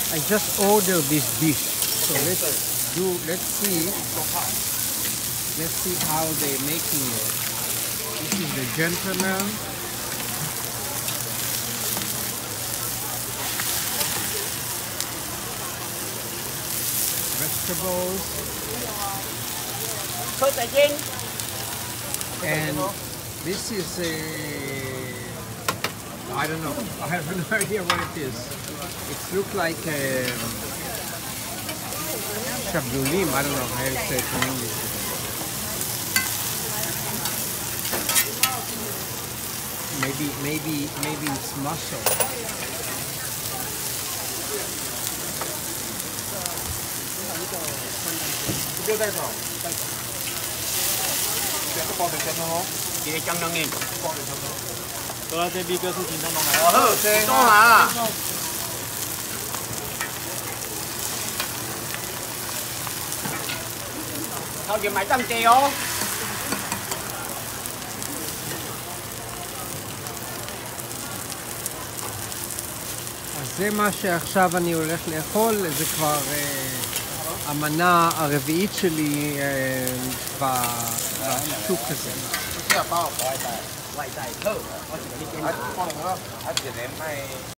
I just ordered this dish, so let's see how they're making it. This is the gentleman. Vegetables. And this is I don't know. I have no idea what it is. It looks like shablulim. I don't know how to say it in English. Maybe it's mussel. אז זה מה שעכשיו אני הולך לאכול, זה כבר המנה הרביעית שלי בשוק הזה.